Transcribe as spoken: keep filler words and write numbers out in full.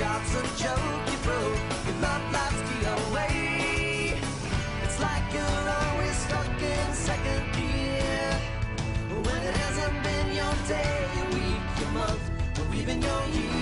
job's a joke you broke, your love life's the away. It's like you're always stuck in second gear, when it hasn't been your day, your week, your month, or even your year.